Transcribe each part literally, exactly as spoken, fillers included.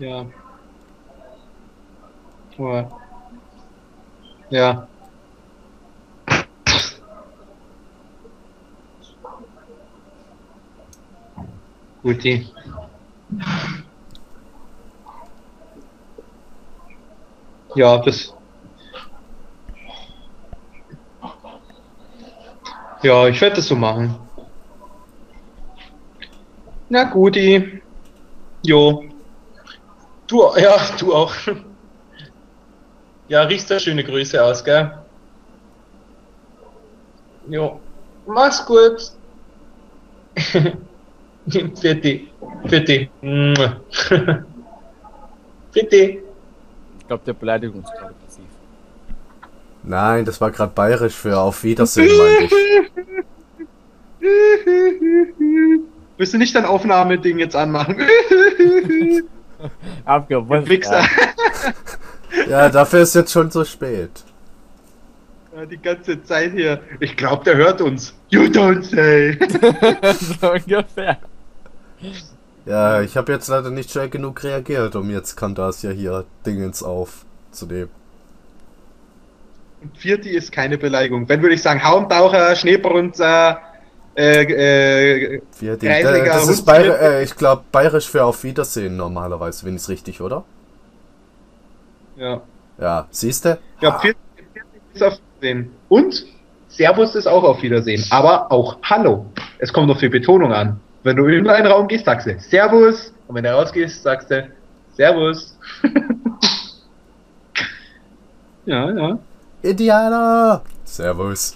Ja. Oh. Ja. Guti. Ja, das. Ja, ich werde das so machen. Na guti. Jo. Du, ja, du auch. Ja, riechst da schöne Grüße aus, gell? Jo. Mach's gut. Bitte. Bitte. Bitte. Ich glaube, der Beleidigung ist gerade passiv. Nein, das war gerade bayerisch für Auf Wiedersehen, meinte ich. Willst du nicht dein Aufnahmeding jetzt anmachen? Abgewusst. Wichser. Ja, dafür ist jetzt schon so spät. Ja, die ganze Zeit hier. Ich glaube, der hört uns. You don't say. So ungefähr. Ja, ich habe jetzt leider nicht schnell genug reagiert, um jetzt Kandas ja hier Dingens aufzunehmen. Und Vierti ist keine Beleidigung. Wenn würde ich sagen, Haumtaucher, Schneebrunzer, äh, äh, Vier, die, Reisiger, das ist Hund- Bayer, äh, ich glaube bayerisch für Auf Wiedersehen normalerweise, wenn ich es richtig, oder? Ja. Ja, siehst du? Ja, Vierti ist auf Wiedersehen. Und Servus ist auch auf Wiedersehen. Aber auch Hallo. Es kommt auf die Betonung an. Wenn du in einen Raum gehst, sagst du Servus. Und wenn du rausgehst, sagst du Servus. Ja, ja. Indianer! Servus.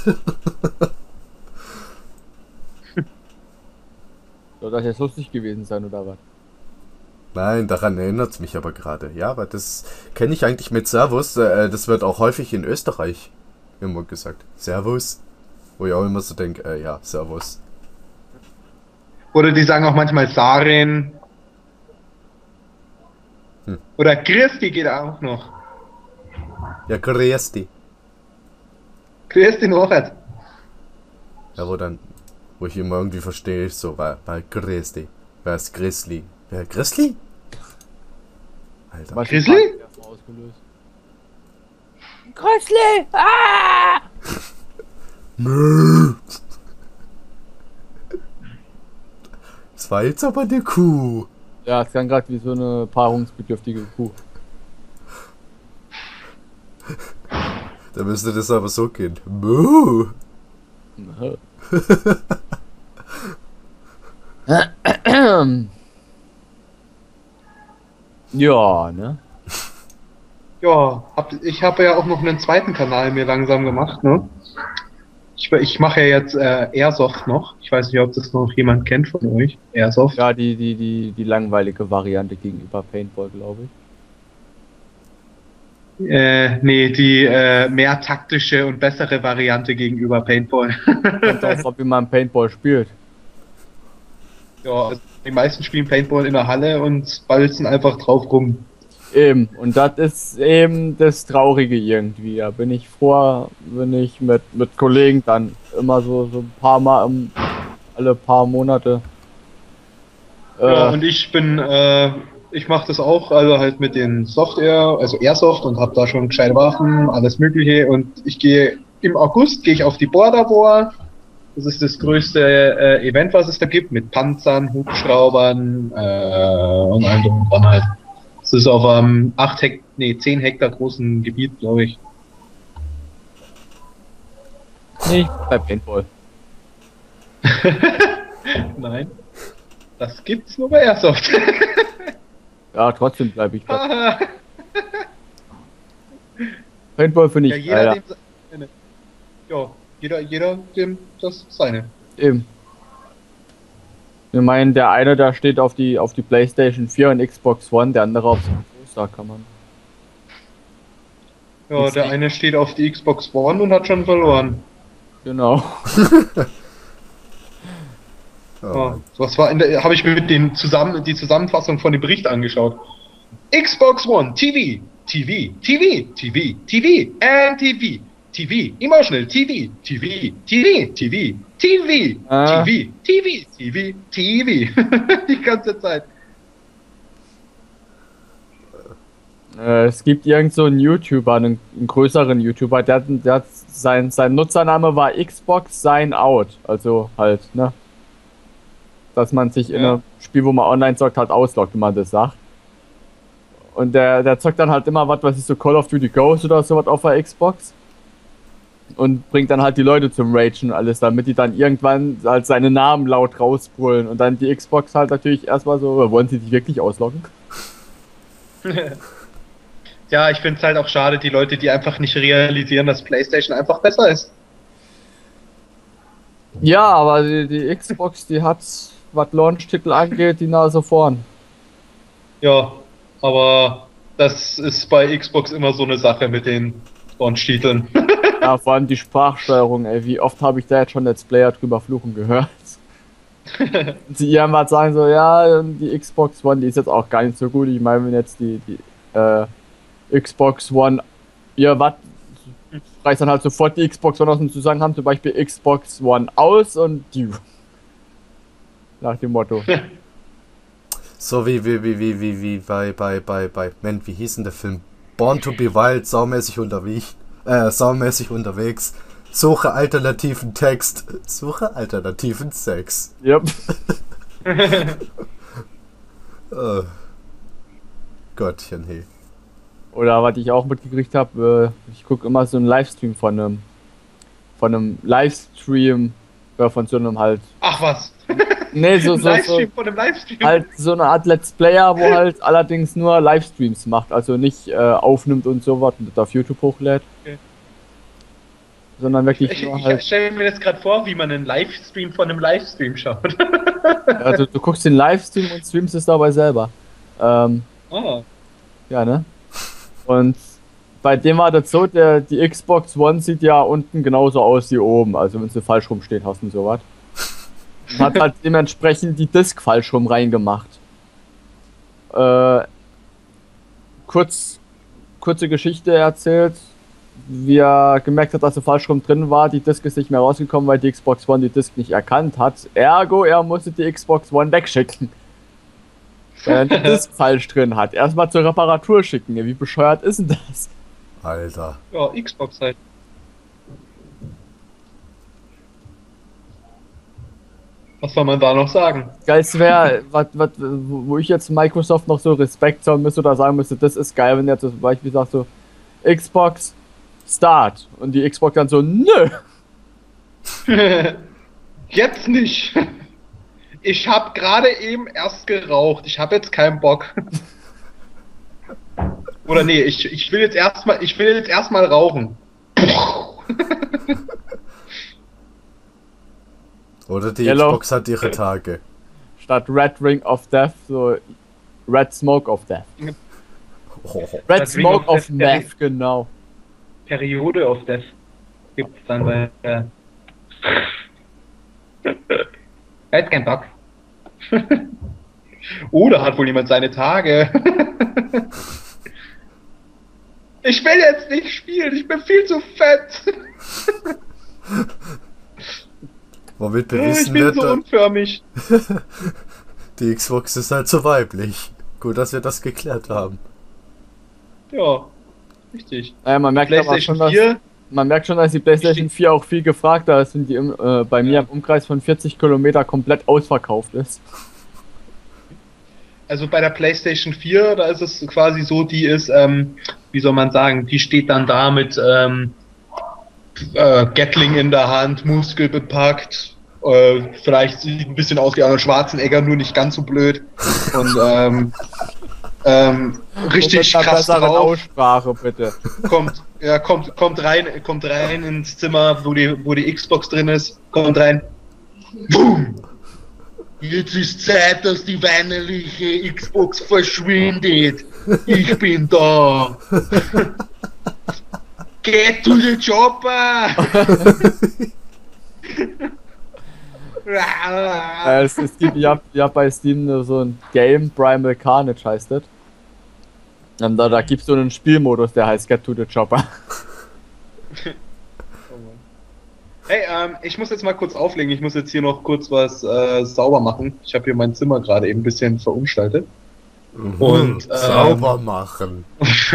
Soll das jetzt lustig gewesen sein, oder was? Nein, daran erinnert es mich aber gerade. Ja, aber das kenne ich eigentlich mit Servus. Äh, das wird auch häufig in Österreich immer gesagt. Servus. Wo ich auch immer so denke, äh, ja, Servus. Oder die sagen auch manchmal Sarin. Hm. Oder Christi geht auch noch. Ja, grüß dich. Christi Norbert. Ja, wo dann, wo ich immer irgendwie verstehe, so, weil, weil grüß dich. Wer ist Grizzly? Wer, Grizzly? Alter. Was Grizzly? die Frage erstmal ausgelöst. Grizzly! Ah! Nö. Das war jetzt aber eine Kuh. Ja, es klang gerade wie so eine paarungsbedürftige Kuh. Da müsste das aber so gehen. Moo. Ja, ne? Ja, hab, ich habe ja auch noch einen zweiten Kanal mir langsam gemacht, ne? Ich, ich mache ja jetzt äh, Airsoft noch. Ich weiß nicht, ob das noch jemand kennt von euch. Airsoft. Ja, die, die, die, die langweilige Variante gegenüber Paintball, glaube ich. Äh, nee, die äh, mehr taktische und bessere Variante gegenüber Paintball. Kommt auch drauf, wie man Paintball spielt. Ja, also die meisten spielen Paintball in der Halle und balzen einfach drauf rum. Eben, und das ist eben das Traurige irgendwie. Da bin ich froh, wenn ich mit, mit Kollegen dann immer so, so ein paar Mal, im, alle paar Monate. Äh, Ja, und ich bin, äh, ich mache das auch, also halt mit den Software, also Airsoft und habe da schon gescheite Waffen, alles Mögliche. Und ich gehe im August gehe ich auf die Border War. Das ist das größte äh, Event, was es da gibt, mit Panzern, Hubschraubern äh, und allem drum und dran halt. Das ist auf einem acht Hek nee, zehn Hektar großen Gebiet, glaube ich. nee, bei Paintball. Nein. Das gibt's nur bei Airsoft. Ja, trotzdem bleibe ich bei Paintball finde Ja, ich jeder, geiler. dem seine. Ja, jeder, jeder dem das seine. Eben. Ich meine, der eine, da steht auf die auf die PlayStation vier und Xbox One, der andere auf dem Toaster, kann man. Ja, Jetzt der nicht. eine steht auf die Xbox One und hat schon verloren. Genau. Oh, Ja, was war in der, habe ich mir den zusammen die Zusammenfassung von dem Bericht angeschaut. Xbox One, T V, T V, T V, T V, T V, and T V, T V, Emotional, T V, T V, T V, T V, T V, Ah. T V, T V, T V, T V, die ganze Zeit. Äh, es gibt irgend so einen YouTuber, einen, einen größeren YouTuber, der, hat- der hat sein, sein Nutzername war Xbox Sign Out. Also halt, ne? Dass man sich in Ja. einem Spiel, wo man online zockt, halt ausloggt, wenn man das sagt. Und der, der zockt dann halt immer was, was ist so Call of Duty Ghost oder sowas auf der Xbox. Und bringt dann halt die Leute zum Ragen und alles, damit die dann irgendwann halt seine Namen laut rausbrüllen. Und dann die Xbox halt natürlich erstmal so, wollen sie sich wirklich ausloggen? Ja, ich finde es halt auch schade, die Leute, die einfach nicht realisieren, dass PlayStation einfach besser ist. Ja, aber die, die Xbox, die hat, was Launch-Titel angeht, die Nase vorn. Ja, aber das ist bei Xbox immer so eine Sache mit den Launch-Titeln. Ja, vor allem die Sprachsteuerung, ey. Wie oft habe ich da jetzt schon Let's Player drüber fluchen gehört? Sie irgendwann sagen so, ja, die Xbox One, die ist jetzt auch gar nicht so gut. Ich meine, wenn jetzt die, die äh, Xbox One, ja, was? Reißt dann halt sofort die Xbox One aus dem Zusammenhang, zum Beispiel Xbox One aus und die. Nach dem Motto. So wie, wie, wie, wie, wie, wie bei, bei, bei, bei, Mensch, wie hieß denn der Film? Born to be Wild, saumäßig unterwegs, äh, saumäßig unterwegs. Suche alternativen Text, suche alternativen Sex. Yep. äh. Gottchen, hey. Oder was ich auch mitgekriegt habe, äh, ich gucke immer so einen Livestream von einem, von einem Livestream, äh, von so einem halt, Ach was. nee, so, so, so, Livestream von dem Livestream. halt so eine Art Let's Player, wo halt allerdings nur Livestreams macht, also nicht äh, aufnimmt und sowas und das auf YouTube hochlädt. Okay. Sondern wirklich Ich, nur ich halt, stelle mir jetzt gerade vor, wie man einen Livestream von einem Livestream schaut. also du guckst den Livestream und streamst es dabei selber. Ähm, Ah. ja, ne? Und bei dem war das so, der, die Xbox One sieht ja unten genauso aus wie oben, also wenn sie falsch rumstehen hast und sowas. Und hat halt dementsprechend die Disk falsch rum reingemacht. Äh, kurz, kurze Geschichte erzählt, wie er gemerkt hat, dass er falsch rum drin war, die Disk ist nicht mehr rausgekommen, weil die Xbox One die Disk nicht erkannt hat. Ergo, er musste die Xbox One wegschicken. Weil er die Disk falsch drin hat. Erstmal zur Reparatur schicken. Wie bescheuert ist denn das? Alter. Ja, Xbox halt. Was soll man da noch sagen? Geilste wäre, was, was, wo ich jetzt Microsoft noch so Respekt zollen müsste oder sagen müsste, das ist geil, wenn der zum Beispiel sagt so, Xbox Start. Und die Xbox dann so, nö. Jetzt nicht. Ich habe gerade eben erst geraucht. Ich habe jetzt keinen Bock. Oder nee, ich, ich will jetzt erstmal, ich will jetzt erstmal rauchen. Oder die Yellow. Xbox hat ihre Tage. Statt Red Ring of Death, so Red Smoke of Death. Oh. Red Red Ring Smoke of of Death, Meth, genau. Periode of Death gibt's dann bei. Äh Er hat keinen Bock. Oder hat wohl jemand seine Tage? Ich will jetzt nicht spielen, ich bin viel zu fett. Womit Ich bewiesen bin wird, so äh, unförmig. die Xbox ist halt so weiblich. Gut, dass wir das geklärt haben. Ja, richtig. Äh, man, merkt aber PlayStation schon, dass, vier, man merkt schon, dass die PlayStation vier auch viel gefragter ist und die im, äh, bei mir Ja. im Umkreis von vierzig Kilometer komplett ausverkauft ist. also bei der PlayStation vier, da ist es quasi so, die ist, ähm, wie soll man sagen, die steht dann da mit ähm, äh, Gatling in der Hand, Muskel bepackt, äh, vielleicht sieht ein bisschen aus wie Arnold Schwarzenegger, nur nicht ganz so blöd und ähm, ähm, richtig Und mit einer krass besseren drauf. Aussprache, bitte. kommt, ja, kommt, kommt rein, kommt rein ins Zimmer, wo die, wo die Xbox drin ist, kommt rein. Boom! Jetzt ist Zeit, dass die weinerliche Xbox verschwindet. Ich bin da. Get to the chopper! Äh, es, es gibt ja, ja bei Steam so ein Game, Primal Carnage heißt das. Und da, da gibt es so einen Spielmodus, der heißt Get to the Chopper. Hey, ähm, ich muss jetzt mal kurz auflegen. Ich muss jetzt hier noch kurz was äh, sauber machen. Ich habe hier mein Zimmer gerade eben ein bisschen verunstaltet. Und, ähm, sauber machen.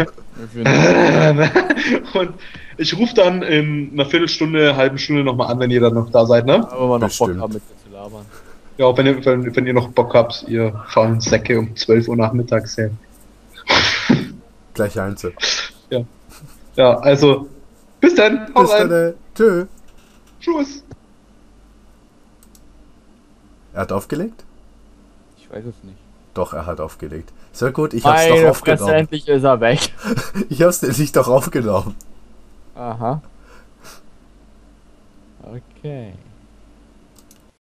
Und ich rufe dann in einer Viertelstunde, halben Stunde nochmal an, wenn ihr dann noch da seid, ne? Aber wir noch Bestimmt. Bock haben, mit dir zu labern. Ja, wenn ihr, wenn, wenn ihr noch Bock habt, ihr faulen Säcke um zwölf Uhr nachmittags her. Gleich Einzel. Ja. Ja, also, bis dann. Hau Bis rein. dann. äh, Tschö. Tschüss. Er hat aufgelegt? Ich weiß es nicht. Doch, er hat aufgelegt. Sehr gut, ich hab's doch Meine Fresse, aufgenommen. endlich ist er weg. Ich hab's nämlich doch aufgenommen. Aha. Okay.